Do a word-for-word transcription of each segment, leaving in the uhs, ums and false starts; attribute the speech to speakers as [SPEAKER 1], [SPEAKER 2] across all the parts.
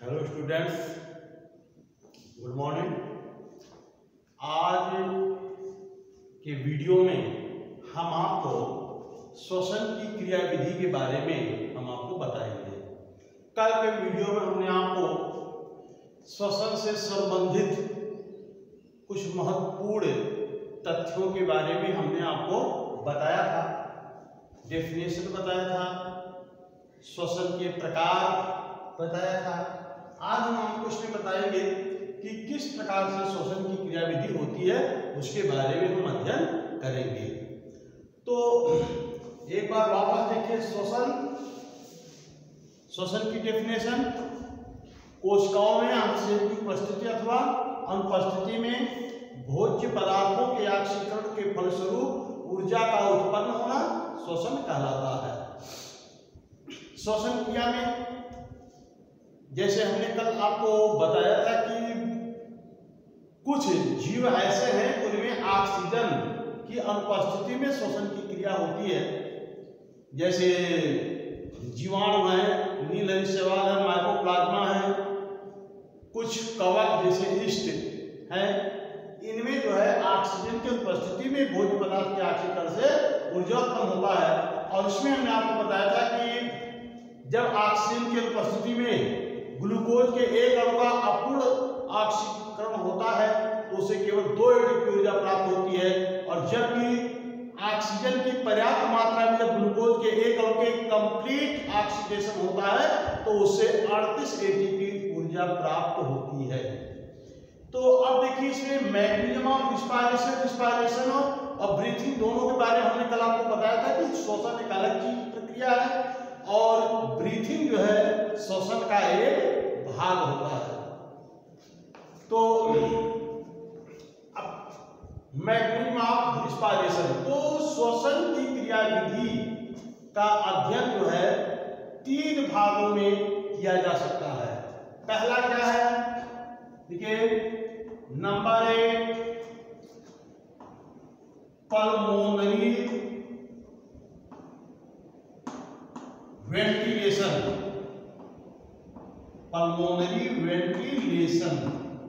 [SPEAKER 1] Hello students, good morning. आज के video में हम आपको श्वसन की क्रिया विधि के बारे में हम आपको बताएंगे। कल के वीडियो में हमने आपको श्वसन से संबंधित कुछ महत्वपूर्ण तथ्यों के बारे में हमने आपको बताया था, डेफिनेशन बताया था, श्वसन के प्रकार बताया था। आज हम आपको इसमें बताएंगे कि किस प्रकार से श्वसन की क्रिया विधि होती है, उसके बारे में हम अध्ययन करेंगे। तो एक बार वापस देखिए, श्वसन श्वसन की डेफिनेशन, कोशिकाओं में ऑक्सीजन की उपस्थिति अथवा अनुपस्थिति में भोज्य पदार्थों के ऑक्सीकरण के फलस्वरूप ऊर्जा का उत्पन्न होना श्वसन कहलाता है। श्वसन क्रिया में जैसे हमने कल आपको बताया था कि कुछ जीव ऐसे हैं उनमें ऑक्सीजन की अनुपस्थिति में श्वसन की क्रिया होती है, जैसे जीवाणु है, नील शैवाल है, माइकोप्लाज्मा है, कुछ कवक जैसे ईस्ट है। इनमें जो है ऑक्सीजन की उपस्थिति में भोज्य पदार्थ के ऑक्सीकरण से ऊर्जा उत्पन्न होता है। और इसमें हमने आपको बताया था कि जब ऑक्सीजन की उपस्थिति में ग्लूकोज के एक अणु का अपूर्ण ऑक्सीकरण होता है तो उसे केवल दो यूनिट की ऊर्जा प्राप्त होती है, और जब भी ऑक्सीजन की पर्याप्त मात्रा में जब ग्लूकोज के एक अणु के कंप्लीट ऑक्सीडेशन होता है तो उससे अड़तीस एटीपी ऊर्जा प्राप्त होती है। तो अब देखिए, इसमें मैकेनिज्म ऑफ रिस्पायरेशन रिस्पायरेशन और ब्रीथिंग दोनों के बारे में हमने कल आपको बताया था कि श्वसन एक अलग चीज प्रक्रिया है और ब्रीथिंग जो है श्वसन का एक भाग होता है। तो अब मैकेनिज्म ऑफ रिस्पायरेशन, तो श्वसन की क्रिया विधि का अध्ययन जो है तीन भागों में किया जा सकता है। पहला क्या है, देखिए, नंबर एक पल्मोनरी वेंटिलेशन, पल्मोनरी वेंटिलेशन,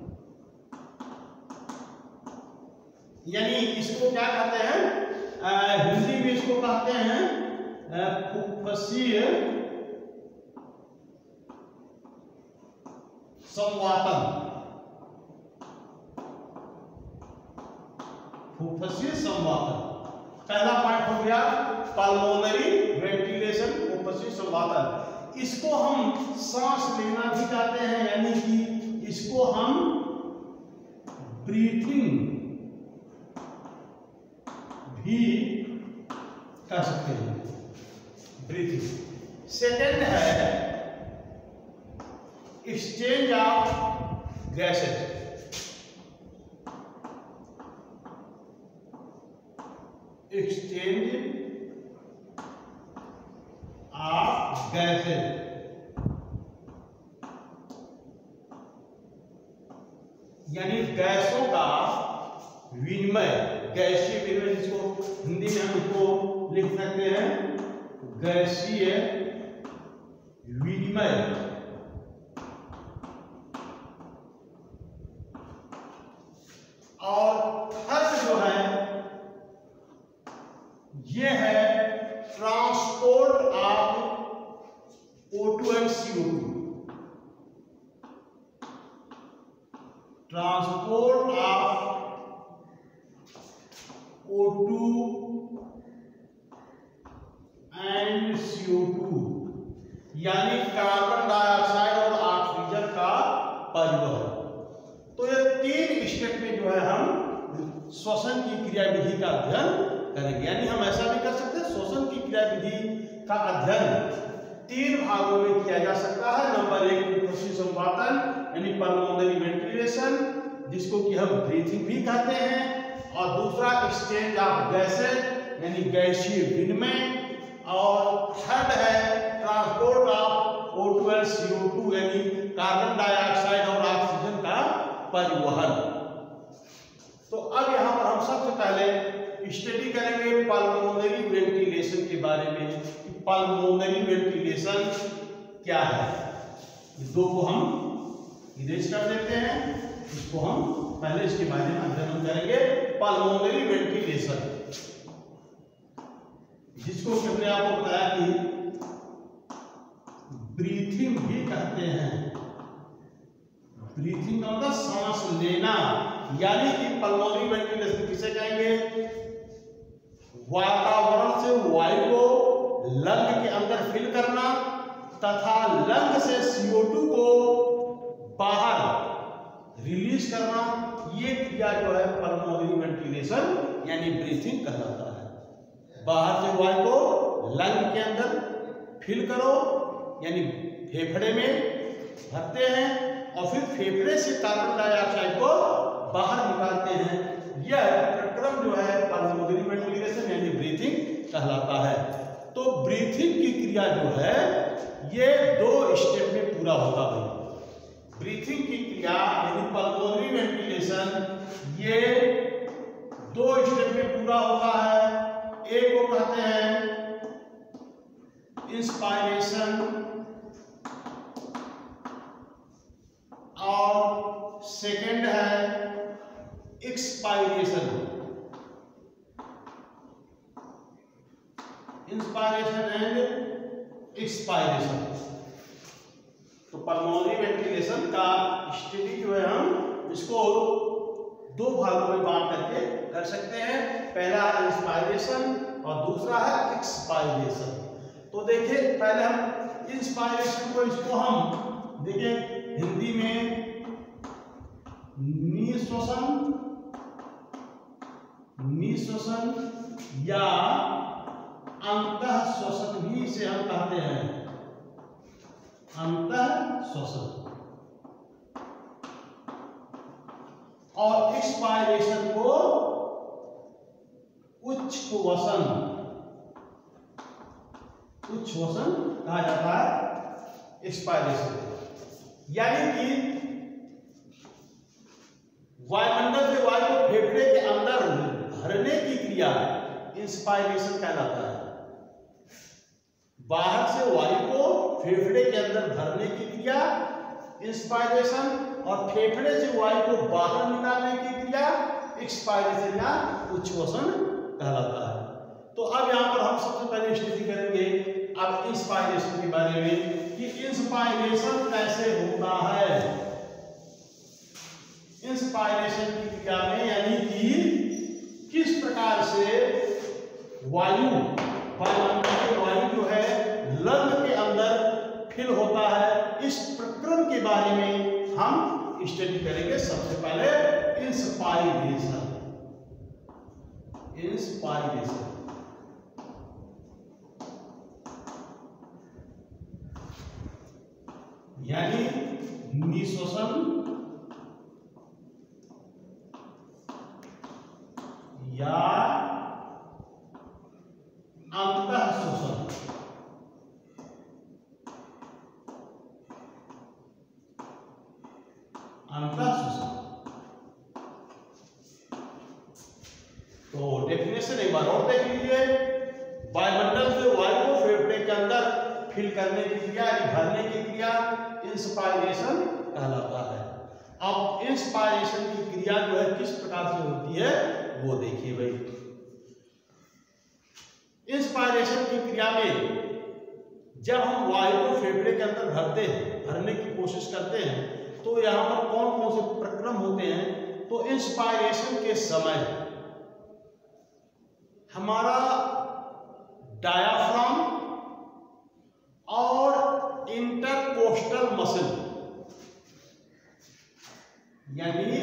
[SPEAKER 1] यानी इसको क्या कहते हैं, हिंदी में इसको कहते हैं फुफ्फुसीय संवातन, फुफ्फुसीय संवातन। पहला पॉइंट हो गया पल्मोनरी वेंटिलेशन, फुफ्फुसीय संवातन। इसको हम सांस लेना भी कहते हैं, यानी कि इसको हम ब्रीथिंग भी कह सकते हैं, ब्रीथिंग। सेकेंड है exchange of gases, exchange of gases, यानी गैसों का विनिमय, गैसीय विनिमय, जिसको हिंदी में हम इसको लिख सकते हैं गैसीय विनिमय। और थर्ड जो है ये है transport of O two and C O two, transport of O two and C O two, यानी कार्बन डाइऑक्साइड और ऑक्सीजन का परिवहन। तो ये तीन स्टेप में जो है हम श्वसन की क्रिया विधि का अध्ययन करेंगे। यानी हम ऐसा भी कर सकते हैं, श्वसन की क्रिया विधि का अध्ययन तीन भागों में किया जा सकता है। नंबर एक फुफ्फुसीय संवातन, यानी पल्मोनरी वेंटिलेशन, जिसको कि हम ब्रीथिंग भी कहते हैं, और दूसरा एक्सचेंज ऑफ गैसेज, यानी गैसीय विनिमय, और थर्ड है transport of O two and C O two, यानी कार्बन डाइऑक्साइड और ऑक्सीजन का परिवहन। तो अब यहाँ पर हम सबसे पहले स्टडी करेंगे पल्मोनरी वेंटिलेशन के बारे में। पल्मोनरी वेंटिलेशन क्या है, दो को हम इरेज कर देते हैं। इसको हम पहले इसके बारे में अध्ययन करेंगे, पल्मोनरी वेंटिलेशन, जिसको हमने आपको बताया कि ब्रीथिंग भी कहते हैं। ब्रीथिंग का मतलब सांस लेना, यानी कि पल्मोनरी वेंटिलेशन किसे कहेंगे? वातावरण से वायु को लंग के अंदर फिल करना तथा लंग से सी ओ टू को बाहर रिलीज करना, ये क्रिया जो है पल्मोनरी वेंटिलेशन यानी ब्रीथिंग कहलाता है। बाहर से वायु को लंग के अंदर फिल करो यानी फेफड़े में भरते हैं और फिर फेफड़े से कार्बन डाइऑक्साइड को बाहर निकालते हैं। यह प्रक्रम जो है पल्मोनरी वेंटिलेशन यानी ब्रीथिंग कहलाता है। तो ब्रीथिंग की क्रिया जो है ये दो स्टेप में पूरा होगा भाई। ब्रीथिंग की क्रिया यानी पल्मोनरी वेंटिलेशन ये दो स्टेप में पूरा होता है। एक को कहते हैं इंस्पायरेशन और सेकंड है एक्सपायरेशन। Inspiration and expiration. तो पल्मोनरी वेंटिलेशन का स्टडी जो है हम इसको दो भागों में बांट करके कर सकते हैं। पहला है इंस्पायरेशन और दूसरा है एक्सपायरेशन। तो देखिए पहले हम इंस्पायरेशन को इसको हम देखिए हिंदी में निश्वसन निश्वसन या अंतः श्वसन भी इसे हम कहते हैं, अंतः श्वसन। और एक्सपायरेशन को उच्छ्वसन उच्छ्वसन कहा जाता है। एक्सपायरेशन यानी कि वायुमंडल से वायु को फेफड़े के अंदर भरने की क्रिया इंस्पायरेशन कहलाता है। बाहर से वायु को फेफड़े के अंदर भरने की क्रिया इंस्पायरेशन और फेफड़े से वायु को बाहर निकालने की क्रिया एक्सपायरेशन या उच्छ्वसन कहलाता है। तो अब यहाँ पर हम सबसे पहले स्टडी करेंगे अब इंस्पायरेशन के बारे में कि इंस्पायरेशन कैसे होता है। इंस्पायरेशन की क्रिया में यानी कि किस प्रकार से वायु वायुमंडल वायु जो है लंग के अंदर फिल होता है, इस प्रक्रम के बारे में हम स्टडी करेंगे। सबसे पहले इंस्पायरेशन। इंस्पायरेशन यानी निश्वसन या अंतः श्वसन। अंतः श्वसन तो डेफिनेशन एक बार और देख लीजिए। वायुमंडल से वायु को फेफड़े के अंदर फिल करने की क्रिया यानी भरने की क्रिया इंस्पायरेशन कहलाता है। अब इंस्पायरेशन की क्रिया जो है किस प्रकार से होती है वो देखिए भाई। इंस्पायरेशन की क्रिया में जब हम वायु को फेफड़े के अंदर भरते हैं, भरने की कोशिश करते हैं, तो यहाँ पर कौन कौन से प्रक्रम होते हैं। तो इंस्पायरेशन के समय हमारा डायाफ्राम और इंटरकोस्टल मसल यानी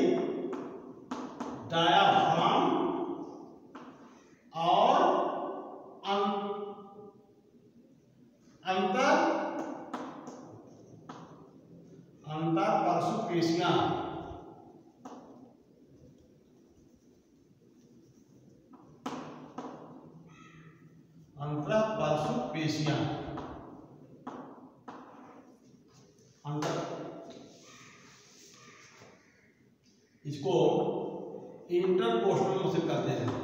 [SPEAKER 1] डायाफ्राम और अंतर अंतर पार्श्वपेशियां अंतर पार्श्वपेशियां अंतर इसको इंटरकोस्टल मसल कहते हैं।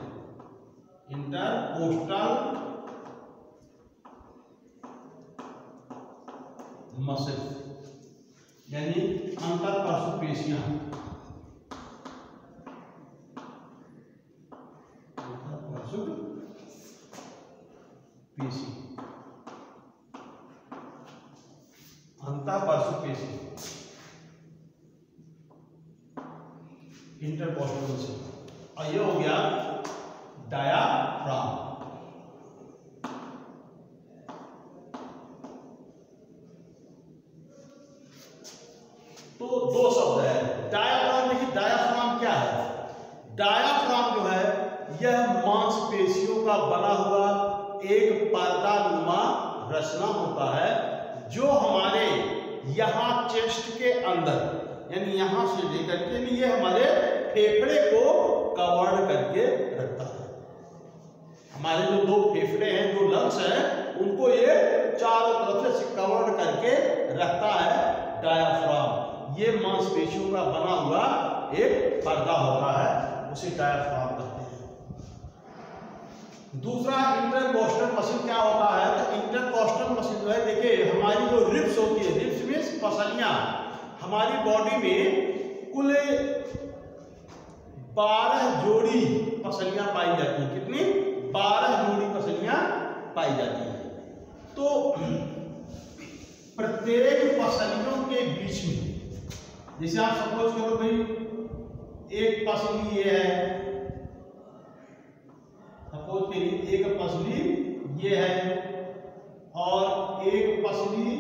[SPEAKER 1] इंटरकोस्टल मसल यानी अंतरपार्श्व पेशियां, अंतरपार्श्व पेशी, अंतरपार्श्व पेशी इंटरकोस्टल मसल। और ये हो गया डायाफ्राम। तो दो शब्द है डायाफ्राम। देखिए डायाफ्राम क्या है? डायाफ्राम जो है यह मांसपेशियों का बना हुआ एक पर्दा नुमा रचना होता है जो हमारे यहाँ चेस्ट के अंदर यानी यहां से लेकर के ये हमारे फेफड़े को कवर्ड करके रखता है। हमारे जो दो फेफड़े हैं, जो लंग्स हैं, उनको ये चारों तरफ से कवर्ड करके रखता है डायाफ्राम। ये मांसपेशियों का बना हुआ एक पर्दा होता है, उसे डायाफ्राम कहते हैं। दूसरा इंटरकोस्टल मसल क्या होता है? तो इंटरकोस्टल मसल जो है, देखिए हमारी जो रिब्स होती है, रिब्स मींस पसलियां, हमारी बॉडी में कुल बारह जोड़ी पसलियां पाई जाती हैं। कितनी? बारह जोड़ी पसलियां पाई जाती हैं। तो प्रत्येक पसलियों के बीच में, जैसे आप सपोज करो भाई एक पसली ये है, सपोज के लिए एक पसली ये है और एक पसली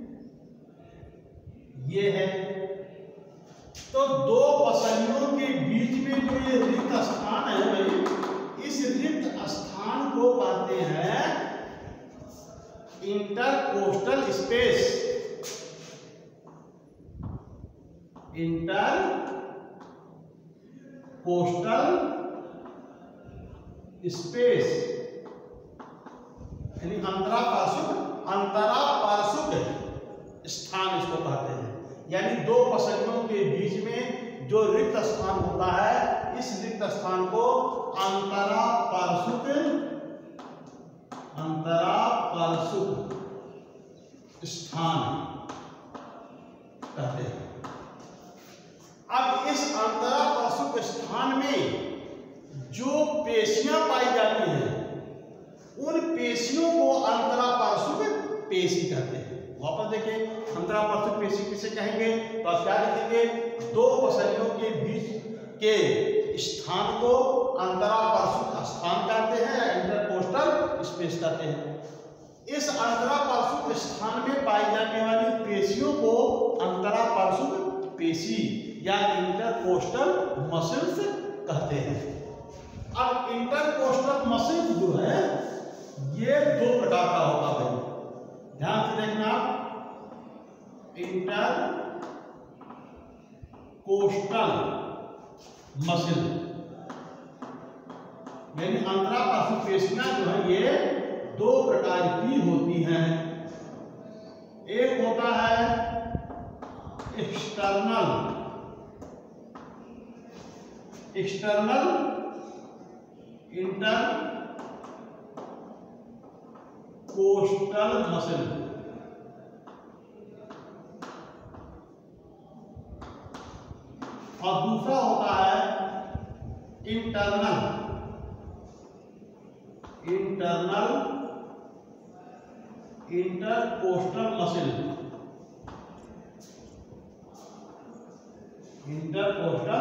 [SPEAKER 1] ये है, तो दो पसलियों के बीच में जो ये रिक्त स्थान है भाई, इस रिक्त स्थान को कहते हैं intercostal space. Intercostal space यानी अंतरापार्श्विक, अंतरापार्श्विक स्थान इसको कहते हैं। यानी दो पसलियों के बीच में जो रिक्त स्थान होता है, इस रिक्त स्थान को अंतरापार्श्विक, अंतरापार्श्विक स्थान कहते हैं। अब इस अंतरापार्श्विक स्थान में जो पेशियां पाई जाती हैं, उन पेशियों को अंतरापार्श्विक पेशी कहते हैं। वापस देखिए अंतरापार्श्विक पेशी किसे कहेंगे? तो आप क्या लिखेंगे? दो पसलियों के बीच के स्थान को अंतरापार्श्विक स्थान कहते हैं या इंटरकोस्टल स्पेस कहते हैं। इस अंतरापार्श्विक स्थान में पाई जाने वाली पेशियों को अंतरापार्श्विक पेशी या इंटरकोस्टल मसल्स कहते हैं। अब इंटरकोस्टल मसल्स जो है ये दो प्रकार का होता है, ध्यान से देखना आप। इंटर कोस्टल मसल यानी अंतरापार्श्विक पेशियां जो है ये दो प्रकार की होती हैं। एक होता है external, external intercostal muscle, और दूसरा होता है internal, internal intercostal muscle, intercostal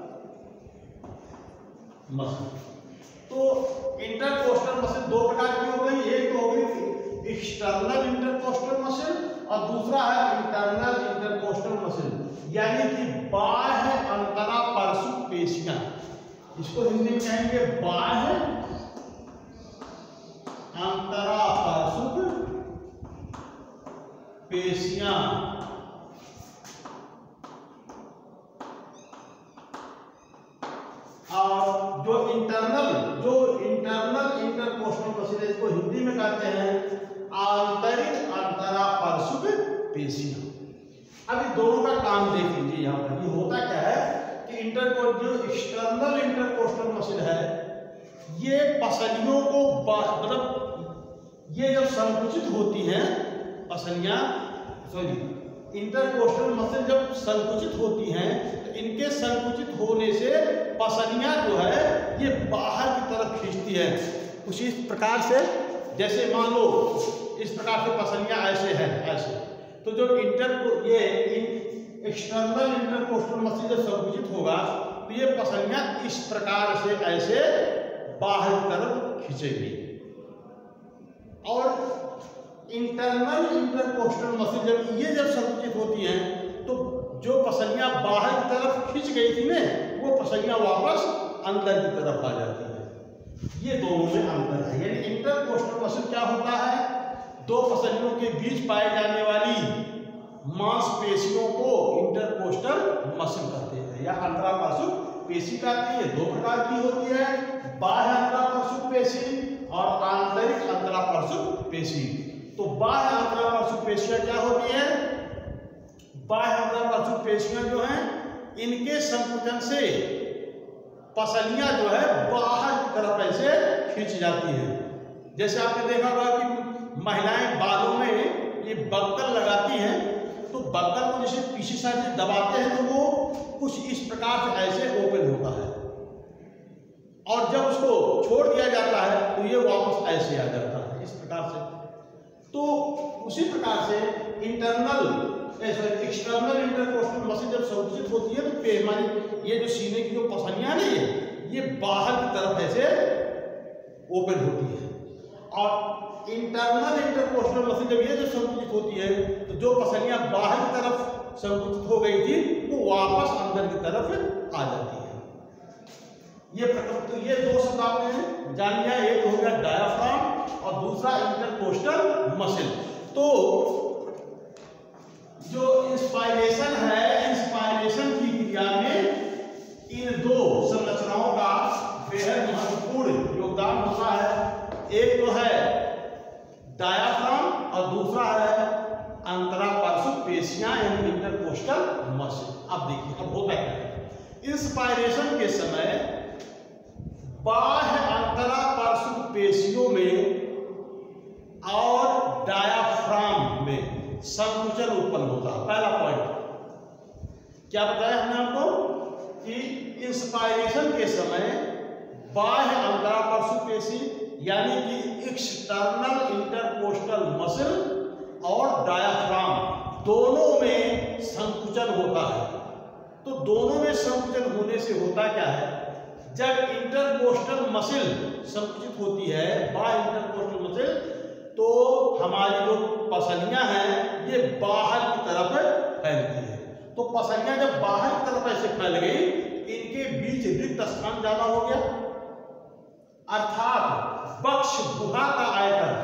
[SPEAKER 1] muscle. तो इंटरकोस्टल मसल दो प्रकार की हो गई, एक तो हो गई एक्सटर्नल इंटरकोस्टल मसल और दूसरा है इंटरनल इंटरकोस्टल मसल, यानी कि बाह्य अंतरापार्श्विक पेशियां। इसको हिंदी में कहेंगे बाह्य अंतरापार्श्विक पेशियां। और जो इंटरनल जो इंटरनल इंटरकोस्टल मसल है, इसको हिंदी में कहते हैं आंतरिक अंतरापार्श्विक पेशियां। अभी दोनों का काम देख लीजिए। यहाँ पर ये होता क्या है कि इंटरको जो एक्सटर्नल इंटरकोस्टल मसल है, ये पसलियों को मतलब ये जब संकुचित होती हैं पसलियां, सॉरी इंटरकोस्टल मसल जब संकुचित होती हैं तो इनके संकुचित होने से पसलियां जो है ये बाहर की तरफ खींचती है कुछ इस प्रकार से। जैसे मान लो इस प्रकार से पसलियां ऐसे हैं ऐसे, तो जो इंटर ये एक्सटर्नल इंटरकोस्टल मसल जब संकुचित होगा तो ये पसलियां इस प्रकार से ऐसे बाहर की तरफ खींचेगी। और इंटरनल इंटरकोस्टल मसल जब ये जब संकुचित होती हैं तो जो पसलियां बाहर की तरफ खींच गई थी ना वो पसलियां वापस अंदर की तरफ आ जाती है। ये दोनों में अंतर है। यानी इंटरकोस्टल मसल क्या होता है, दो पसलियों के बीच पाए जाने वाली मांसपेशियों को इंटरकोस्टल मसल कहते हैं या अंतरापार्श्विक पेशी कहते हैं। दो प्रकार की होती है, बाह्य अंतरापार्श्विक पेशी और आंतरिक अंतरापार्श्विक पेशी। तो बाह्य अंतरापार्श्विक पेशियां क्या होती है, बाह्य अंतरापार्श्विक पेशियां जो हैं इनके संकुचन से पसलियां जो है बाहर की तरफ ऐसे खींच जाती है। जैसे आपने देखा होगा कि महिलाएं बालों में ये बक्कल लगाती हैं, तो बक्कल को जैसे पीछे साइड से दबाते हैं तो वो कुछ इस प्रकार से ऐसे ओपन होता है और जब उसको छोड़ दिया जाता है तो ये वापस ऐसे आ जाता है इस प्रकार से। तो उसी प्रकार से इंटरनल एक्सटर्नल इंटरकोस्टल मसल जब संकुचित होती है तो पैमाने ये जो सीने की जो पसलियां नहीं है ये बाहर की तरफ ऐसे ओपन होती है। और इंटरनल इंटरकोस्टल मसल जब ये जो संकुचित होती है तो जो पसलियां बाहर की तरफ संकुचित हो गई थी वो वापस अंदर की तरफ आ जाती है। ये तो ये दो शब्द आपने जान लिया, एक हो गया डायाफ्राम और दूसरा इंटरकोस्टल मसल। तो जो इंस्पायरेशन है, इंस्पायरेशन की क्रिया में इन दो संरचनाओं का बेहद महत्वपूर्ण योगदान होता है। एक तो है डायाफ्राम और दूसरा है अंतरापार्श्विक पेशियां यानी इंटरकोस्टल मसल। अब देखिए अब होता क्या है, इंस्पायरेशन के समय बाह्य अंतरापार्श्विक पेशियों में और डायाफ्राम में संकुचन उत्पन्न होता है। पहला पॉइंट क्या बताया हमने आपको कि इंस्पायरेशन के समय बाह्य अंतरापार्श्विक पेशी यानी कि एक्सटर्नल इंटरकोस्टल मसल और डायाफ्राम दोनों में संकुचन होता है। तो दोनों में संकुचन होने से होता क्या है, जब इंटरकोस्टल मसल संकुचित होती है बाह्य इंटरकोस्टल मसल तो हमारी जो पसलियां हैं ये बाहर की तरफ फैलती है। तो पसलियां जब बाहर की तरफ ऐसे फैल गई इनके बीच रिक्त स्थान ज्यादा हो गया, अर्थात बक्ष गुहा का आयतन,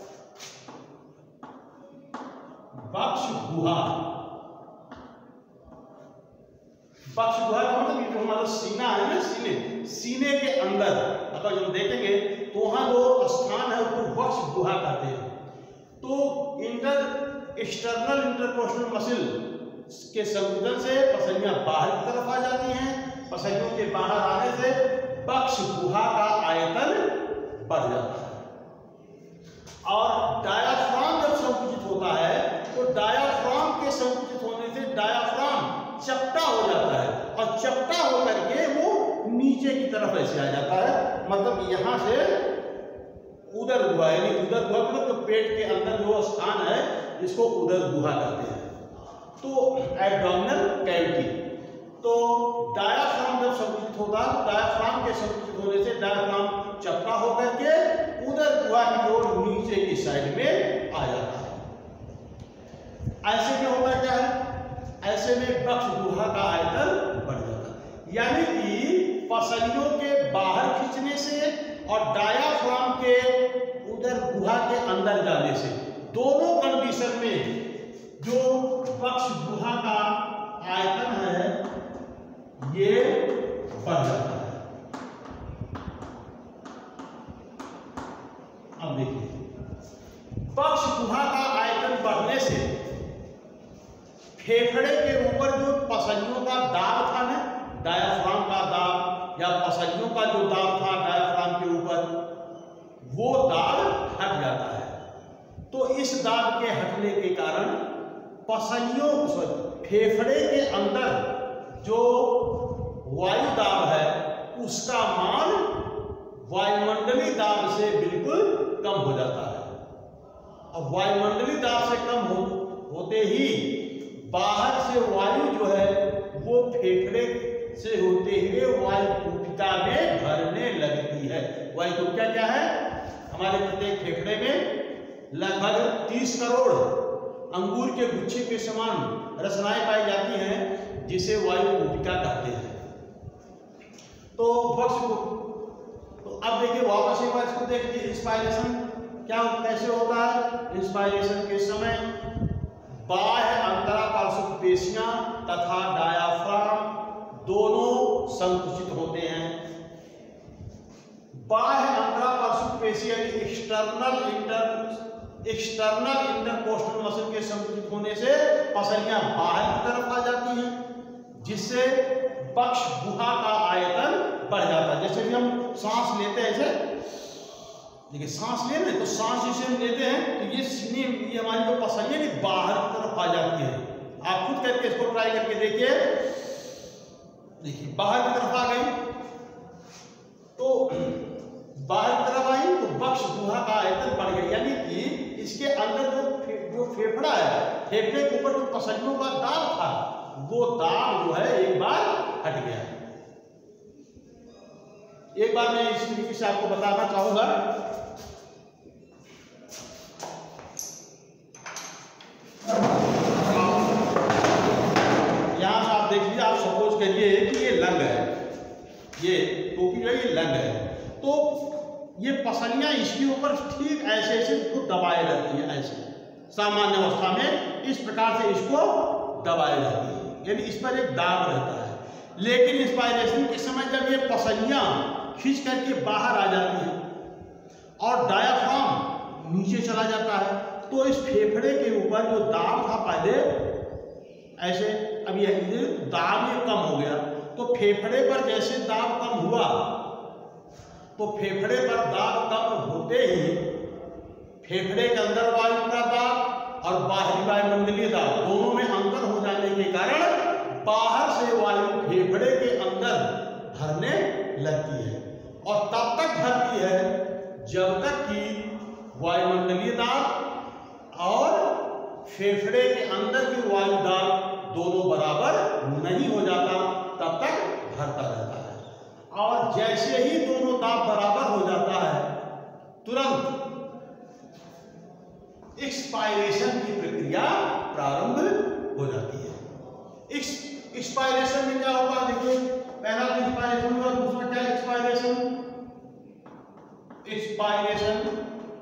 [SPEAKER 1] बक्ष गुहा बक्ष गुहा का मतलब ये जो हमारा सीना है ना, सीने सीने के अंदर अगर हम देखेंगे तो वहां जो स्थान है उसको बक्ष गुहा कहते हैं। तो इंटर एक्सटर्नल इंटरकोस्टल मसल के संकुचन से पसलियां बाहर की तरफ आ जाती हैं। पसलियों के बाहर आने से बक्ष गुहा का आयतन बढ़ जाता है। और डायाफ्राम जब संकुचित होता है तो डायाफ्राम के संकुचित होने से डायाफ्राम चपटा हो जाता है और चपटा होकर के वो नीचे की तरफ ऐसे आ जाता है। मतलब यहां से उदर गुहा यानी उदर गुहा मतलब तो पेट के अंदर जो स्थान है इसको उदर गुहा कहते हैं। तो एब्डोमिनल कैविटी, तो डायाफ्राम जब संकुचित होता है तो डायाफ्राम के संकुचित होने से डायाफ्राम चपटा होकर के उदर गुहा की ओर नीचे की साइड में आ जाता है। ऐसे में होता क्या है, ऐसे में बक्ष गुहा का आयतन बढ़ जाता है। यानी कि पसलियों के बाहर खींचने से और डायाफ्राम के उदर गुहा के अंदर जाने से दोनों कंडीशन में जो बक्ष गुहा का आयतन है ये बढ़ जाता है। अब देखिए बक्ष गुहा का आयतन बढ़ने से फेफड़े के ऊपर जो पसलियों का दाब था ना, डायाफ्राम का दाब या पसलियों का जो दाब था डायाफ्राम के ऊपर, वो दाब हट जाता है। तो इस दाब के हटने के कारण पसलियों फेफड़े के अंदर जो वायु दाब है उसका मान वायुमंडलीय दाब से बिल्कुल कम हो जाता है। अब वायुमंडलीय दाब से कम हो, होते ही बाहर से वायु जो है वो फेफड़े से होते हुए वायु कुटिका में भरने लगती है। वायु कुटिका क्या है? हमारे प्रत्येक फेफड़े में लगभग तीस करोड़ अंगूर के गुच्छे के समान रचनाएं पाई जाती हैं जिसे वायु कुटिका कहते हैं। तो बक्स को तो अब देखिए वापस एक बार इसको देखिए, इंस्पायरेशन क्या कैसे होता है। इंस्पायरेशन के समय बाह्य अंतरापार्श्विक पेशियां तथा डायाफ्राम दोनों संकुचित होते हैं। बाह्य अंतरापार्श्विक पेशी यानी external inter external intercostal muscle के संकुचित होने से पसलियां बाहर की तरफ आ जाती हैं, जिससे पक्ष गुहा का आयतन बढ़ जाता है। जैसे भी हम सांस लेते हैं, ऐसे देखिए सांस ले रहे तो सांस जैसे हम लेते हैं तो ये सीने ये हमारी जो पसलियां नहीं बाहर की तरफ आ जाती है। आप खुद करके इसको ट्राई करके देखिए, देखिए बाहर की तरफ आ गई, तो बाहर की तरफ आई तो पक्ष गुहा का आयतन बढ़ गया, यानी कि इसके अंदर जो फे, जो फेफड़ा है, फेफड़े के ऊपर जो पसलियों का दाब था वो दाब जो है एक बार हट गया। एक बार मैं इस तरीके से आपको बताना चाहूंगा। यहां से आप देख लीजिए, आप सपोज करिए कि ये लंग है, ये टोपी जो है ये लंग है, तो ये पसलियां इसके ऊपर ठीक ऐसे ऐसे इसको दबाए रहती है। ऐसे सामान्य अवस्था में इस प्रकार से इसको दबाए रहती है, यानी इस पर एक दाब रहता है। लेकिन इंस्पायरेशन के समय जब ये पसलियां खींच करके बाहर आ जाती हैं और डायाफ्राम नीचे चला जाता है, तो इस फेफड़े के ऊपर जो दाब था पहले ऐसे, अब ये दाब ये कम हो गया, तो फेफड़े पर जैसे दाब कम हुआ तो फेफड़े पर दाब कम होते ही फेफड़े के अंदर वायु का दाब और बाहरी वायुमंडलीय दाब दोनों में अंतर हो जाने के कारण बाहर से वायु फेफड़े के अंदर भरने लगती है, और तब तक भरती है जब तक कि वायुमंडलीय दाब और फेफड़े के अंदर की वायु दाब दोनों बराबर नहीं हो जाता, तब तक भरता रहता है। और जैसे ही दोनों दाब बराबर हो जाता है, तुरंत एक्सपायरेशन की प्रक्रिया प्रारंभ हो जाती है। इस एक्सपायरेशन में क्या होगा, देखिए पहला तो एक्सपायरेशन हुआ, दूसरा क्या एक्सपायरेशन एक्सपायरेशन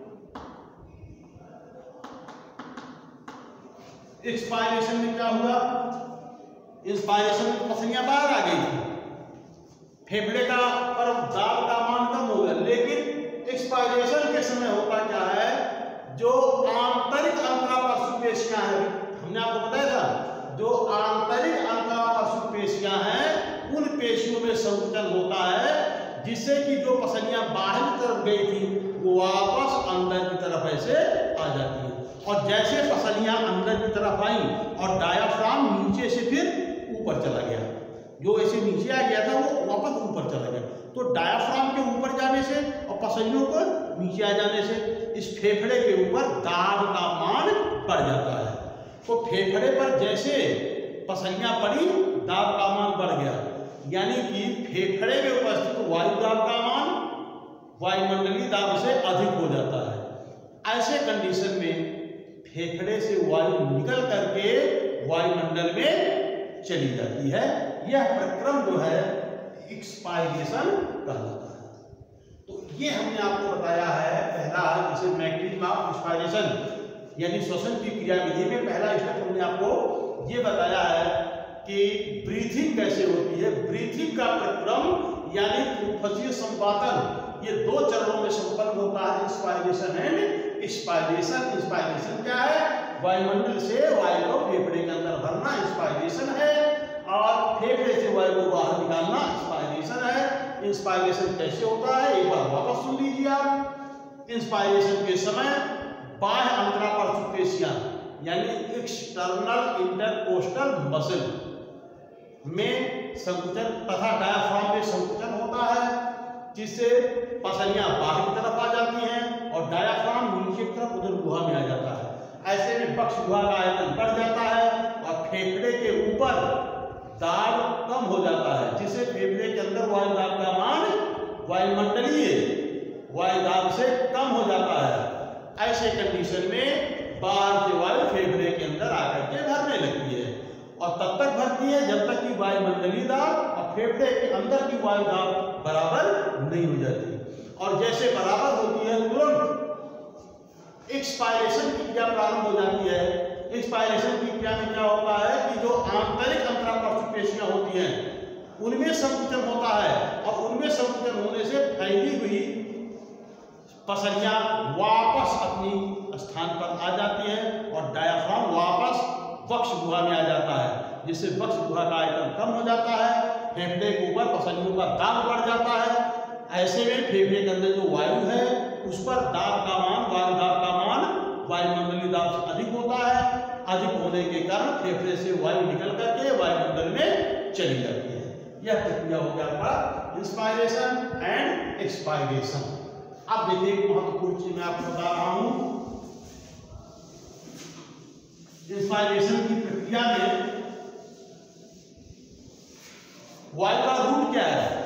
[SPEAKER 1] एक्सपायरेशन में क्या हुआ, इंस्पायरेशन में पसलियां बाहर आ गई थी, फेफड़े का पर दाब का मान कम हो गया। लेकिन एक्सपायरेशन के समय होता क्या है, जो आंतरिक अंतरापार्श्विक पेशियां हैं, हमने आपको बताया था, जो आंतरिक अंतरापार्श्विक पेशियां हैं उन पेशियों में संकुचन होता है, जिससे कि जो पसलियां बाहर की तरफ गई थी वो वापस अंदर की तरफ ऐसे आ जाती है। और जैसे पसलियां अंदर की तरफ आई और डायाफ्राम नीचे से फिर ऊपर चला गया, जो ऐसे नीचे आ गया था वो वापस ऊपर चला गया, तो डायाफ्राम के ऊपर जाने से और पसलियों को नीचे आ जाने से इस फेफड़े के ऊपर दाब का मान बढ़ जाता है। तो फेफड़े पर जैसे पसलियां पड़ी दाब का मान बढ़ गया, यानी कि फेफड़े में उपस्थित वायु दाब का मान वायुमंडलीय दाब से अधिक हो जाता है। ऐसे कंडीशन में फेफड़े से वायु निकल करके वायुमंडल में चली जाती है। यह प्रक्रम जो है एक्सपायरेशन कहलाता है। तो ये हमने आपको बताया है पहला, जिसे मैकेनिज्म ऑफ एक्सपायरेशन यानी श्वसन की क्रियाविधि में पहला स्टेप हमने आपको ये बताया है कि ब्रीथिंग कैसे होती है। ब्रीथिंग का प्रक्रम यानी फुफ्फुसीय संपादन ये दो चरणों में संपन्न होता है, इंस्पायरेशन एंड एक्सपायरेशन। इंस्पायरेशन क्या है, वायुमंडल से वायु को फेफड़े के अंदर भरना इंस्पायरेशन है, और फेफड़े से वायु को बाहर निकालना एक्सपायरेशन है। इंस्पायरेशन कैसे होता है एक बार वापस सुन लीजिए आप। इंस्पायरेशन के समय बाह्य अंतरापार्श्विक पेशियां यानी एक्सटर्नल इंटरकोस्टल मसल में संकुचन तथा डायाफ्राम में संकुचन होता है, जिससे पसलियां बाहर की तरफ आ जाती हैं और डायाफ्राम नीचे की तरफ उधर गुहा में आ जाता है। ऐसे में बक्ष गुहा का आयतन बढ़ जाता है और फेफड़े के ऊपर दाब कम हो जाता है, जिससे फेफड़े के अंदर वायु दाब का मान वायुमंडलीय वायु दाब से कम हो जाता है। ऐसे कंडीशन में बाहर से वायु फेफड़े के अंदर आकर के भरने लगती है और तब तक भरती है जब तक कि वायुमंडलीय दाब और फेफड़े के अंदर की वायु दाब बराबर नहीं हो जाती। और जैसे बराबर होती है तुरंत एक्सपायरेशन की क्रिया प्रारंभ हो जाती है। एक्सपायरेशन की क्रिया में क्या होता है कि जो आंतरिक अंतरापक्षी पेशियां होती हैं उनमें संकुचन होता है और उनमें संकुचन होने से फैली हुई पसलियां वापस अपनी स्थान पर आ जाती है और डायाफ्राम वापस बक्ष गुहा में आ जाता है, जिससे बक्ष गुहा का आयतन कम हो जाता है, फेफड़े के ऊपर पसलियों का दाब बढ़ जाता है। ऐसे में फेफड़े के अंदर जो वायु है उस पर दाब का मान वायु दाब का मान वायुमंडलीय दाब से अधिक होता है। अधिक होने के कारण फेफड़े से वायु निकल करके वायुमंडल में चली जाती है। यह प्रक्रिया हो गया आपका इंस्पायरेशन एंड एक्सपायरेशन। अब देखिए एक महत्वपूर्ण चीज मैं आपको बता रहा हूं। इंस्पायरेशन की प्रक्रिया में वायु का रूट क्या है?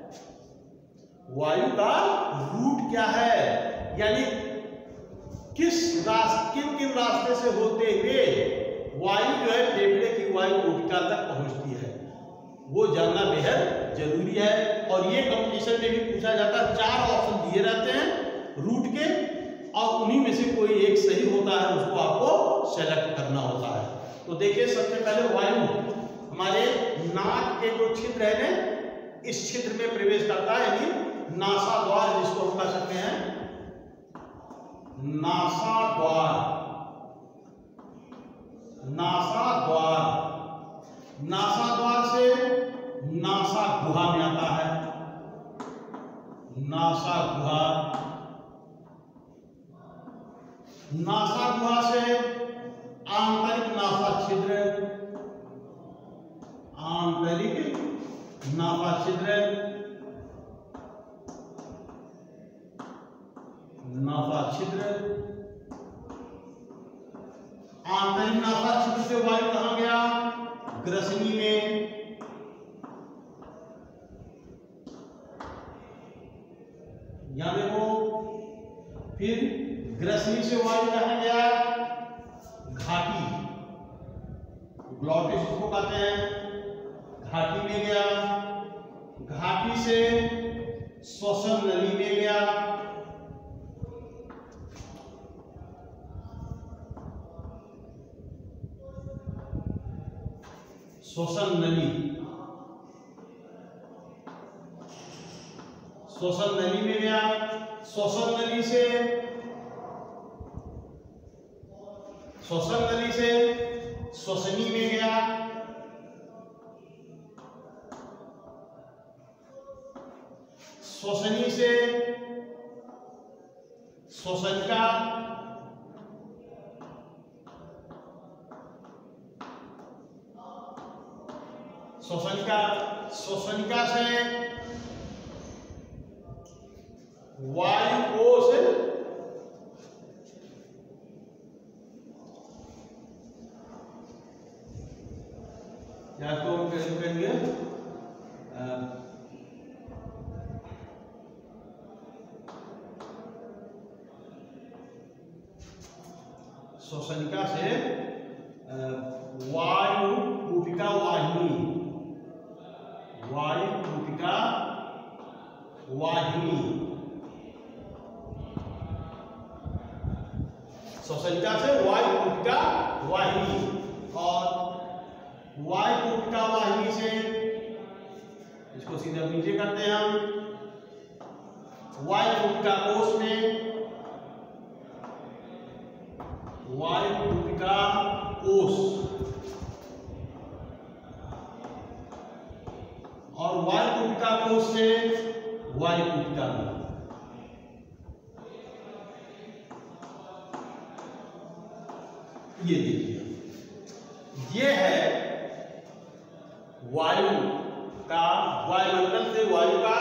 [SPEAKER 1] वायु का रूट क्या है, यानी किस रास्ते किन किन रास्ते से होते हुए वायु जो है फेफड़े की वायु कोशिका तक पहुंचती है, वो जानना बेहद जरूरी है। और ये कंपटीशन में भी पूछा जाता है। चार ऑप्शन दिए रहते हैं रूट के और उन्हीं में से कोई एक सही होता है, उसको आपको सेलेक्ट करना होता है। तो देखिए सबसे पहले वायु हमारे नाक के जो छिद्र है ना, इस छिद्र में प्रवेश करता है, यानी नासा द्वार जिसको हम कह सकते हैं, नासा द्वार। नासा द्वार नासा द्वार से नासा गुहा में आता है। नासा गुहा नासा गुहा से आंतरिक नासा छिद्र आंतरिक नासा छिद्र नासा छिद्र आंतरिक नासा छिद्र से वायु कहां गया? ग्रसनी में। यहां देखो, फिर ग्रसनी से वायु कहां गया? घाटी, ग्लॉटिस इसको कहते हैं, घाटी में गया। घाटी से श्वसन नली में गया। श्वसन नली श्वसन नली में गया। श्वसन नली से श्वसन नली से श्वसनी में गया। श्वसनी से श्वसनिका, श्वसनिका श्वसनिका से वायु कोश, या तो हम कैसे कहेंगे, श्वसनिका से वायु कूपिका वाहिनी वायु कूपिका वाहिनी श्वसनिका से वायु कूपिका वाहिनी, और वायु कूपिका वाहिनी से इसको सीधा नीचे करते हैं हम। वायु कूपिका कोश में वायु कूपिका कोश और वायु कूपिका कोश से वायु कूपिका में। ये देखिए, ये है वायु का, वायुमंडल से वायु का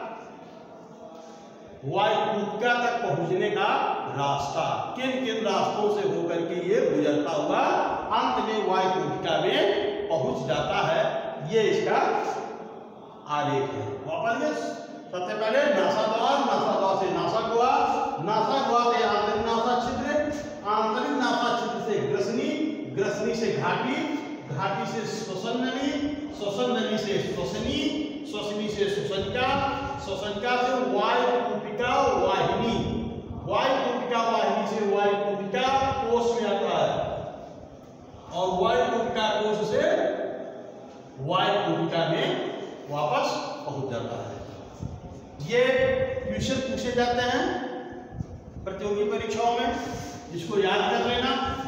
[SPEAKER 1] वायुकुटिका तक पहुंचने का रास्ता। किन किन रास्तों से होकर के ये गुजरता हुआ अंत में वायुकुटिका में पहुंच जाता है, ये इसका आरेख है। वापस सबसे पहले नासा द्वार, नासा द्वार से नासा गुहा, नासा गुहा से आंतरिक नासा छिद्र, आंतरिक नासा छिद्र से ग्रसनी, ग्रसनी से घाटी, घाटी से श्वसन नली, श्वसन नली से श्वसनी, श्वसनी से श्वसनिका, श्वसनिका से वायुकुटिका वाहिनी, वायुकुटिका वाहिनी से वायुकुटिका कोश में आता है और वायुकुटिका कोश से वायुकुटिका में वापस पहुंच जाता है। ये क्वेश्चन पूछे जाते हैं प्रतियोगी परीक्षाओं में, जिसको याद कर लेना।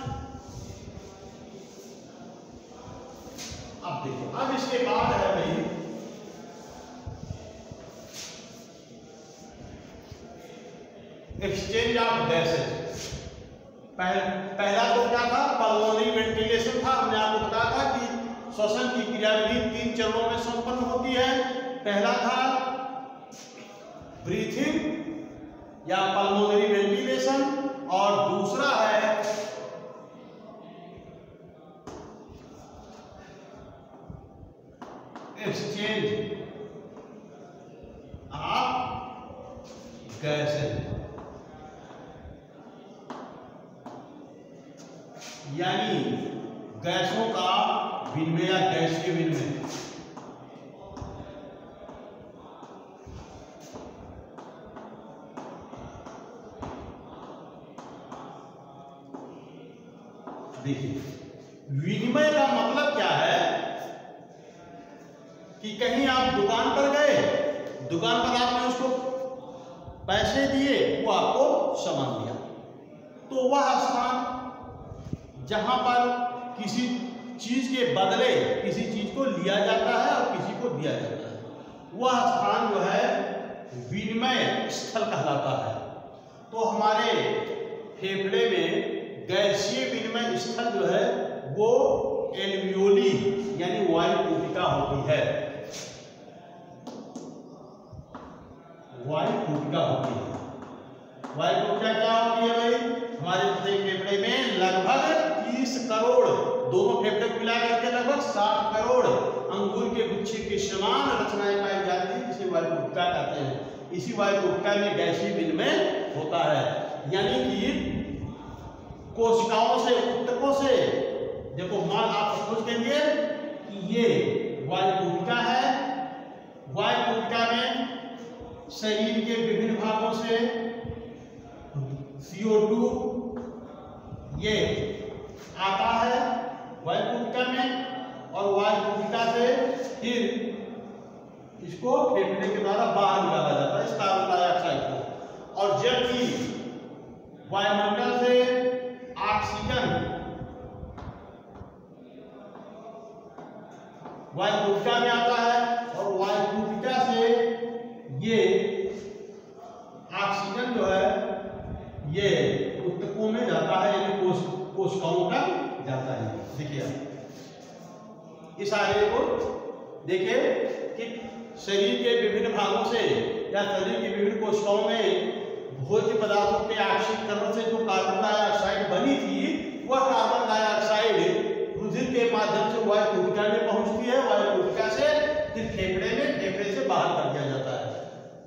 [SPEAKER 1] अब देखो, अब इसके बाद है भाई एक्सचेंज ऑफ गैसेज। पहला पहला तो क्या था, पल्मोनरी वेंटिलेशन था। हमने आपको बताया था कि श्वसन की क्रियाविधि तीन चरणों में संपन्न होती है। पहला था ब्रीथिंग या पल्मोनरी वेंटिलेशन और दूसरा है एक्सचेंज ऑफ गैसेज, यानी गैसों का विनिमय या गैस के विनिमय। देखिए, विनिमय का मतलब क्या है कि कहीं आप दुकान पर गए, दुकान पर आपने उसको पैसे दिए, वो आपको सामान दिया, तो वह स्थान जहां पर किसी चीज के बदले किसी चीज को लिया जाता है और किसी को दिया जाता है, वह स्थान जो है विनिमय स्थल कहलाता है। तो हमारे फेफड़े में गैसीय विनिमय स्थल जो है वो एल्वियोली यानी वायुकुटिका होती है, वायुकुटिका होती है। वायुकुटिका क्या होती है भाई? हमारे फेफड़े में लगभग तीस करोड़, दोनों फेफड़े को मिला करके लगभग साठ करोड़ अंगूर के गुच्छे के समान रचनाएं पाई जाती है, जिसे वायुकुटिका कहते हैं। इसी वायुकुटिका में गैसीय विनिमय होता है, यानी कि कोशिकाओं से, ऊतकों से, देखो मान आप सपोज करिए कि ये वायुकुटिका है, वायुकुटिका में शरीर के विभिन्न भागों से सी ओ टू ये आता है वायुकुटिका में और वायुकुटिका से फिर इसको फेफड़े के द्वारा बाहर निकाला जाता है, इस कार्बन डाइऑक्साइड को। और जबकि वायुमंडल से ऑक्सीजन वायुकुटिका में आता है और वायुकुटिका से ये ऑक्सीजन जो है ये ऊतकों में जाता है, यानी कोश कोशिकाओं तक जाता है। देखिए इस आरेख को देखिए कि शरीर के विभिन्न भागों से या शरीर की विभिन्न कोशिकाओं में भोज्य पदार्थों के ऑक्सीकरण से जो कार्बन डाइऑक्साइड बनी थी, वह कार्बन डाइऑक्साइड रुधिर के माध्यम से वायुकुटिका में पहुंचती है, वायुकुटिका से फिर फेफड़े में, फेफड़े से बाहर कर दिया जाता है।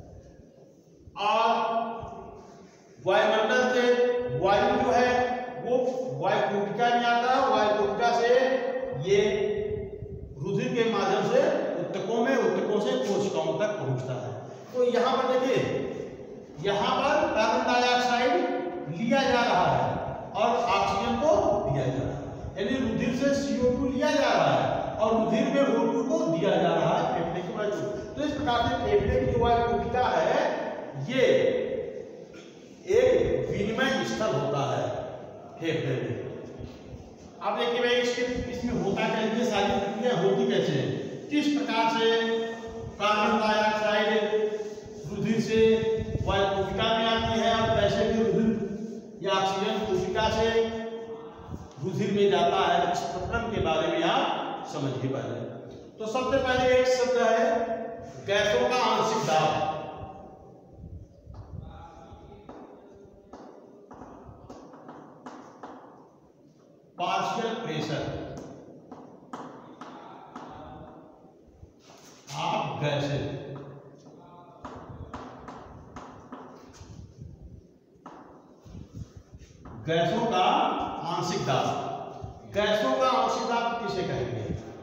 [SPEAKER 1] और वायुमंडल से वायु जो है वो वायुकुटिका में आता है, वायुकुटिका से ये रुधिर के माध्यम से ऊतकों में, ऊतकों से कोशिकाओं तक पहुंचता है। तो यहाँ पर देखिए, यहाँ पर कार्बन डाइऑक्साइड लिया जा रहा है और ऑक्सीजन को दिया जा रहा है, यानी रुधिर से सी ओ टू लिया जा रहा है और रुधिर में ओ टू को दिया जा रहा है फेफड़े के वायु। तो इस प्रकार से फेफड़े की जो वायुकुटिका है ये एक विनिमय स्थल होता है फेफड़े में। अब देखिए भाई इसके इसमें होता क्या, ये सारी प्रक्रिया होती कैसे है, किस प्रकार से कार्बन डाइऑक्साइड रुधिर से वायुकुटिका में आती है और कैसे भी रुधिर या ऑक्सीजन कोशिका से रुधिर में जाता है, इस प्रक्रम के बारे में आप समझिए पहले। तो सबसे पहले एक शब्द है गैसों का आंशिक दाब। Partial pressure of gases. गैसों का आंशिक दाब। गैसों का आंशिक दाब किसे कहेंगे?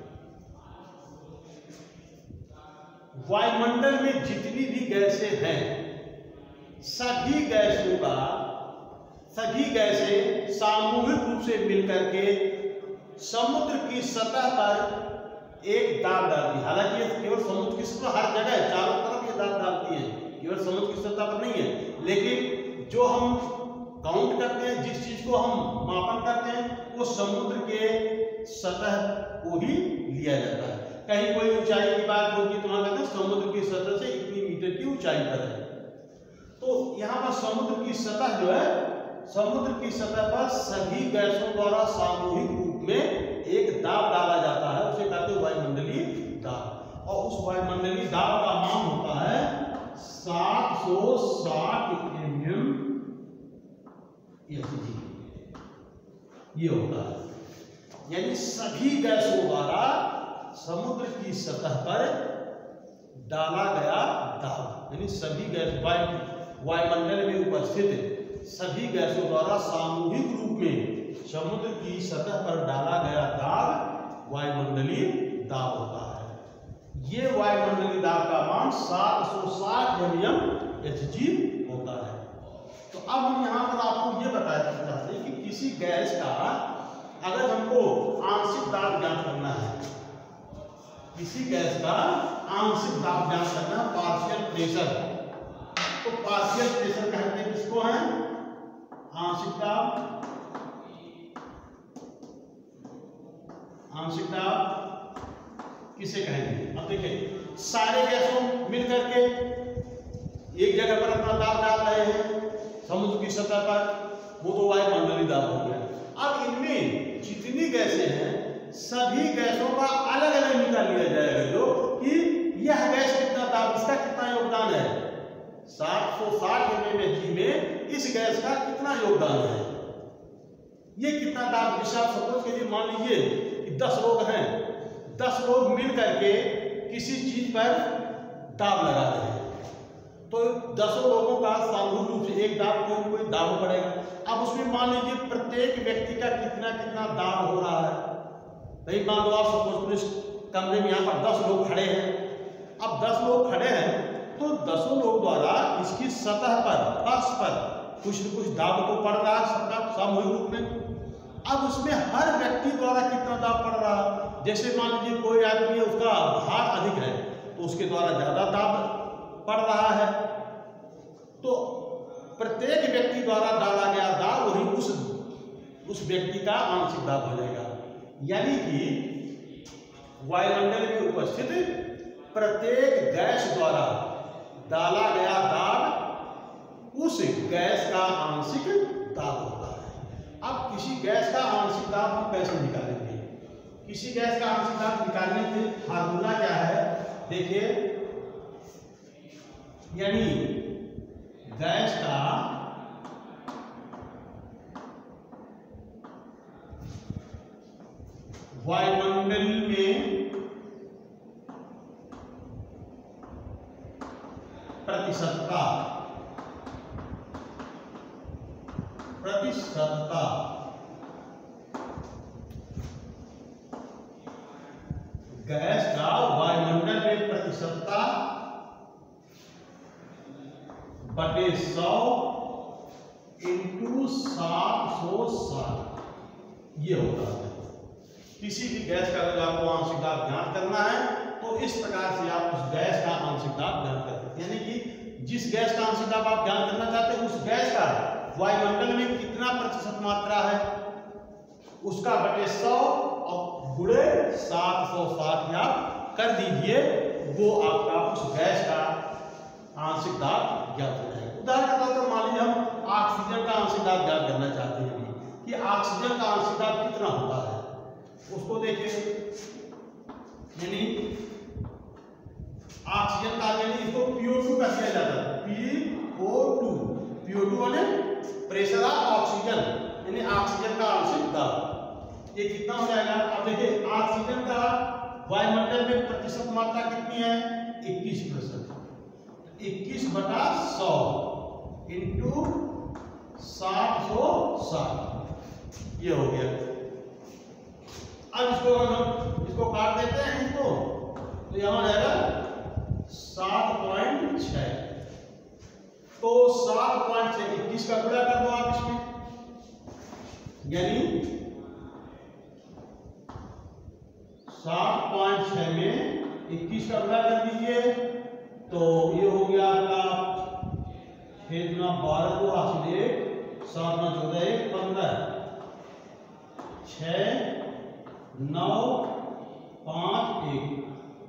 [SPEAKER 1] वायुमंडल में जितनी भी गैसें हैं सभी गैसों का सभी गैसें सामूहिक रूप से मिलकर के समुद्र की सतह पर एक दाब डालती है। हालांकि ये केवल समुद्र की सतह हर जगह है, चारों तरफ ये दाब डालती है, केवल समुद्र की सतह पर नहीं है। लेकिन जो हम काउंट करते हैं, जिस चीज को हम मापन करते हैं, वो समुद्र के सतह को ही लिया जाता है। कहीं कोई ऊंचाई की बात होगी तो वहां कहते हैं समुद्र की सतह से इतनी मीटर की ऊंचाई पर है। तो यहाँ पर समुद्र की सतह जो है, समुद्र की सतह पर सभी गैसों द्वारा सामूहिक रूप में एक दाब डाला जाता है, उसे कहते हैं वायुमंडलीय दाब। और उस वायुमंडलीय दाब का मान होता है सात सौ साठ एम एम ये होता है। यानी सभी गैसों द्वारा समुद्र की सतह पर डाला गया दाब, यानी सभी गैस वायु वायुमंडल में उपस्थित सभी गैसों द्वारा सामूहिक रूप में समुद्र की सतह पर डाला गया दाब वायुमंडलीय दाब होता है। ये वायुमंडलीय दाब का मान सात सौ साठ एम एम एच जी होता है। तो अब हम यहाँ पर आपको ये बताना चाहते हैं कि किसी गैस का अगर हमको आंशिक दाब ज्ञात करना है, किसी गैस का आंशिक दाब ज्ञात करना है, पार्शियल प्रेशर, तो पार्शियल प्रेशर कहते हैं किसको है? आंशिक दाब। आंशिक दाब किसे कहेंगे? अब देखिए, सारे गैसों मिलकर के एक जगह पर अपना दाब डाल रहे हैं समुद्र की सतह पर, वो तो वायुमंडलीय दाब हो गया। अब इनमें जितनी गैसें हैं सभी गैसों का अलग अलग निकाल लिया जाएगा, जो कि यह गैस कितना दाब, इसका कितना योगदान है। सात सौ साठ एम एम जी में इस गैस का कितना योगदान है, ये कितना दाब। जैसे आप सपोज कीजिए, मान लीजिए कि दस लोग हैं, दस लोग मिल करके किसी चीज पर दाब लगा रहे हैं, तो दसों लोगों का सामूहिक रूप से एक दाब कोई कोई दाब पड़ेगा। अब उसमें मान लीजिए प्रत्येक व्यक्ति का कितना कितना दाब हो रहा है। भाई मान लो आप सपोज इस कमरे में यहाँ पर दस लोग खड़े हैं, अब दस लोग खड़े हैं तो दसों लोग द्वारा इसकी सतह पर, फर्श पर कुछ न कुछ दाब तो पड़ रहा है सबका सामूहिक रूप में। अब उसमें हर व्यक्ति द्वारा कितना दाब पड़ रहा है। जैसे मान लीजिए कोई आदमी है, उसका भार अधिक है तो उसके द्वारा ज्यादा दाब पड़ रहा है, तो प्रत्येक व्यक्ति द्वारा डाला गया दाब वही उस उस व्यक्ति का आंशिक दाब हो जाएगा। यानी कि वायुमंडल में उपस्थित प्रत्येक गैस द्वारा डाला गया दाब उस गैस का आंशिक दाब होता है। अब किसी गैस का आंशिक दाब हम कैसे निकालेंगे? किसी गैस का आंशिक दाब निकालने के फार्मूला क्या है? देखिए, यानी गैस का वायुमंडल में प्रतिशतता प्रतिशतता गैस का वायुमंडल में प्रतिशतता बटे सौ इंटू सात सौ साठ ये होता है। किसी भी गैस का अगर आपको आंशिक दाब ज्ञात करना है तो इस प्रकार से आप उस गैस का आंशिक दाब ज्ञात कर सकते हैं। यानी कि जिस गैस का आंशिक दाब आप ज्ञात करना चाहते हैं उस गैस का वायुमंडल में कितना प्रतिशत मात्रा है उसका बटे सौ और गुणे सात सौ साठ आप कर दीजिए, वो आपका उस गैस का आंशिक दाब ज्ञात हो जाएगा। उदाहरण के तौर पर मान लीजिए हम ऑक्सीजन का आंशिक दाब ज्ञात करना चाहते हैं कि ऑक्सीजन का आंशिक दाब कितना होता है उसको देखिए। यानी ऑक्सीजन का यानी इसको पी ओ टू का दिया जाता है, P O two. P O two माने प्रेशर ऑफ ऑक्सीजन, यानी ऑक्सीजन का आंशिक दाब। ये कितना हो जाएगा? अब देखिए ऑक्सीजन का वायुमंडल में प्रतिशत मात्रा कितनी है? इक्कीस प्रतिशत। इक्कीस बटा सौ इंटू साठ सौ साठ, ये हो गया। अब इसको अगर हम इसको काट देते हैं इसको, तो यहां हो जाएगा सात पॉइंट छह। तो सात पॉइंट छह इक्कीस का गुणा कर दो आप इसमें, यानी सात पॉइंट छह में इक्कीस का गुणा कर दीजिए, तो ये हो गया आपका छह गुना बारह को हासिल एक, सात नौ चौदह एक पंद्रह, छह नौ पांच एक,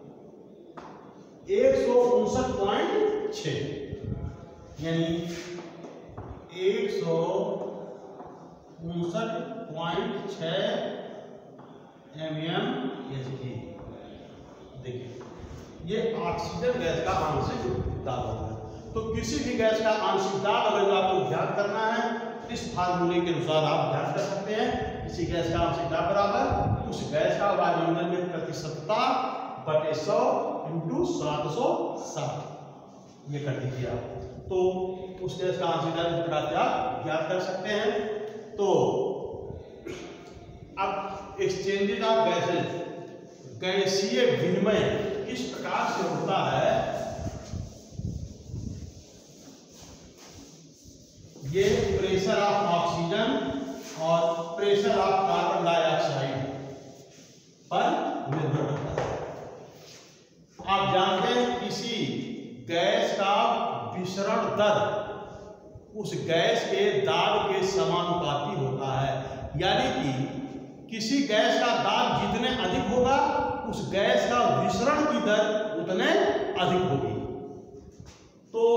[SPEAKER 1] एक सौ उनसठ पॉइंट छ, यानी एक सौ उनसठ पॉइंट छ एम एम एच जी। देखिए ये ऑक्सीजन गैस का आंशिक दाब होगा। तो किसी भी गैस का आंशिक दाब अगर आपको ज्ञात करना है, इस फार्मूले के अनुसार आप ज्ञात कर सकते हैं। किसी गैस का आंशिक दाब बराबर उस गैस का वायुमंडल में प्रतिशतता बटे सौ इंटू सात सौ साठ, ये कर दीजिए आप, तो उस गैस का आंशिक दाब इस प्रकार से आप ज्ञात कर सकते हैं। तो अब एक्सचेंजेज ऑफ गैसेज, गैसीय विनिमय किस प्रकार से होता है, ये प्रेशर ऑफ ऑक्सीजन और प्रेशर ऑफ कार्बन डाइऑक्साइड पर निर्भर करता है। आप जानते हैं किसी गैस का विसरण दर उस गैस के दाब के समानुपाती होता है, यानी कि किसी गैस का दाब जितने अधिक होगा उस गैस का विसरण की दर उतने अधिक होगी। तो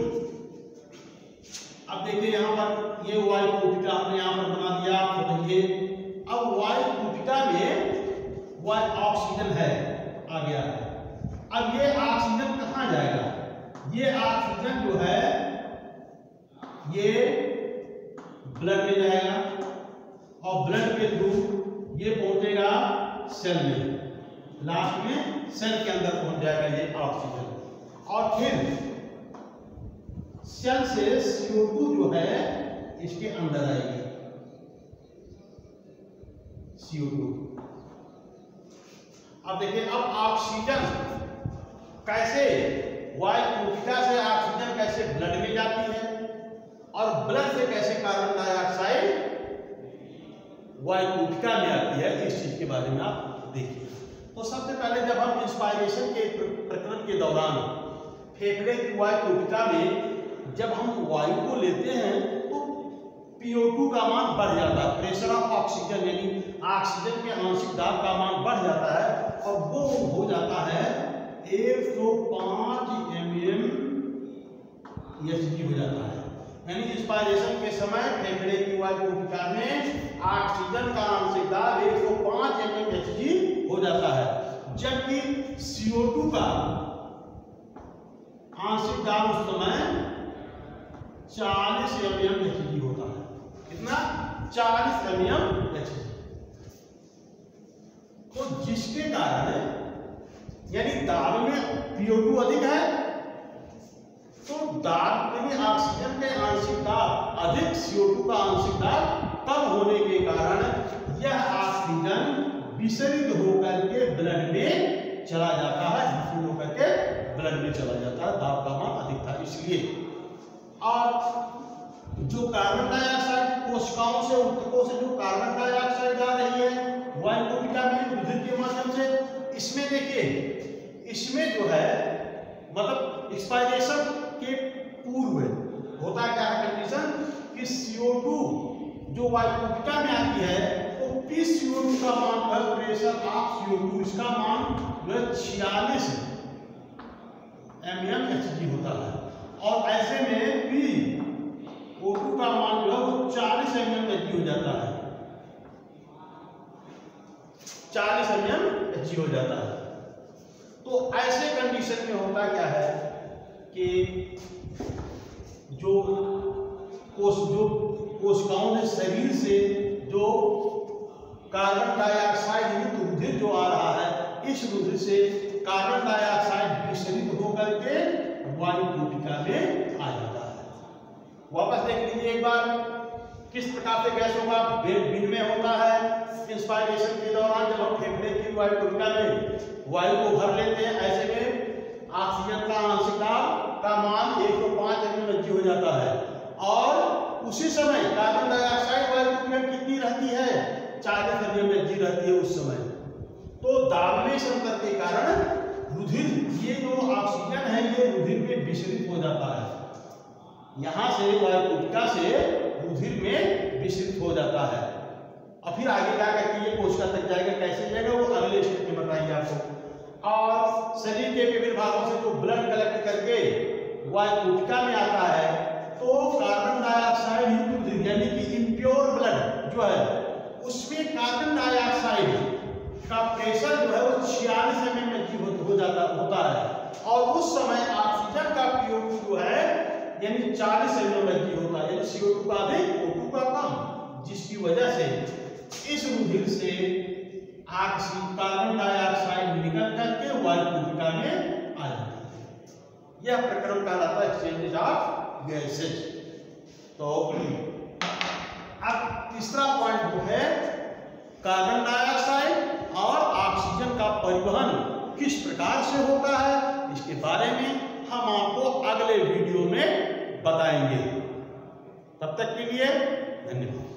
[SPEAKER 1] अब देखिए यहाँ पर ये वायु कोटिका हमने यहाँ पर बना दिया, बताइए। अब वायु कोटिका में वायु ऑक्सीजन है आ गया है। अब ये ऑक्सीजन कहाँ जाएगा? ये ऑक्सीजन जो है ये ब्लड में जाएगा और ब्लड के थ्रू ये पहुंचेगा सेल में, लास्ट में सेल के अंदर पहुंच जाएगा ये ऑक्सीजन, और फिर सेल से सी ओ टू जो है इसके अंदर आएगी, सी ओ टू। अब देखिए अब ऑक्सीजन कैसे वायु कोशिका से ऑक्सीजन कैसे ब्लड में जाती है और ब्लड से कैसे कार्बन डाइऑक्साइड वायु कोशिका में आती है, इस चीज के बारे में आप देखिए। तो सबसे पहले जब हम इंस्पायरेशन के प्रकरण के दौरान फेफड़े की वायु कोशिका में जब हम वायु को लेते हैं तो पी ओ टू का मान बढ़ जाता है, प्रेशर ऑफ ऑक्सीजन यानी ऑक्सीजन के आंशिक दाब का मान बढ़ जाता है और वो हो जाता है एक सौ पाँच एम एम एच जी हो जाता है। यानी इंस्पायरेशन के समय फेफड़े की वायु कोशिका में ऑक्सीजन का आंशिक दाब एक सौ पाँच एम एम एच जी हो जाता है, जबकि सी ओ टू का आंशिक दाब उस समय चालीस एम एम एच जी होता है। कितना? चालीस एम एम एच जी। तो जिसके कारण यानी दाब में पी ओ टू अधिक है, तो दाब यानी ऑक्सीजन के आंशिक दाब अधिक, सी ओ टू का आंशिक दाब कम होने के कारण यह ऑक्सीजन विसरित होकर के ब्लड में चला जाता है, विसरित होकर के ब्लड में चला जाता है, दाब का मान अधिक था इसलिए। और जो कार्बन डाइऑक्साइड कोशिकाओं से ऊतकों से जो कार्बन डाइऑक्साइड आ रही है वायु कोशिका में विद्युत के माध्यम से, इसमें देखिए इसमें जो है मतलब एक्सपायरेशन के पूर्व होता क्या है कंडीशन कि सी ओ टू जो वायु कोशिका में आती है तो पी सी ओ टू का मान है, pressure of C O two इसका मान जो है छियालीस एम एम एच जी होता है, और ऐसे में पी ओ टू का मान जो है वो चालीस एम एम एच जी हो जाता है। चालीस एम एम एच जी हो जाता है। तो ऐसे कंडीशन में होता क्या है कि जो कोश जो कोशिकाओं ने शरीर से जो कार्बन डाइऑक्साइड युक्त रुधिर जो आ रहा है, इस रुधिर से कार्बन डाइऑक्साइड विसरित होकर के वायु कोशिका में आ जाता है। वापस देख लीजिए एक बार किस प्रकार से गैसों का विनिमय होता है। इंस्पायरेशन के दौरान जब हम फेफड़े की वायु कोशिका में वायु को भर लेते हैं, ऐसे में ऑक्सीजन का आंशिक दाब का मान एक सौ पाँच एम एम हो जाता है और उसी समय कार्बन डाइऑक्साइड वायु कोशिका कितनी रहती है, चालीस एम एम रहती है उस समय। तो दाब में अंतर के कारण रुधिर, ये जो ऑक्सीजन है ये रुधिर में विसरित हो जाता है, यहाँ से वायु कोशिका से रुधिर में विसरित हो जाता है। और फिर आगे क्या कहती है कोशिका तक जाएगा, कैसे जाएगा वो अगले स्टेप में बताएंगे आपको। और शरीर के विभिन्न भागों से जो ब्लड कलेक्ट करके वायु कोशिका में आता है, तो कार्बन डाइऑक्साइड युक्त रुधिर यानी कि इम्प्योर ब्लड जो है उसमें कार्बन डाइऑक्साइड का प्रेशर जो है वो छियालीस एम एम हो जाता होता है और उस समय ऑक्सीजन का पीओ टू जो है यानी चालीस एम एम होता है, यानी सी ओ टू का अधिक ओ टू का कम, जिसकी वजह से इस रुधिर से ऑक्सीजन कार्बन डाइऑक्साइड निकल करके वायु कोशिका में आ जाता है। यह प्रक्रम कहलाता है एक्सचेंज ऑफ गैसेज। तो अब तीसरा पॉइंट जो है कार्बन डाइऑक्साइड और ऑक्सीजन का परिवहन किस प्रकार से होता है, इसके बारे में हम आपको अगले वीडियो में बताएंगे। तब तक के लिए धन्यवाद।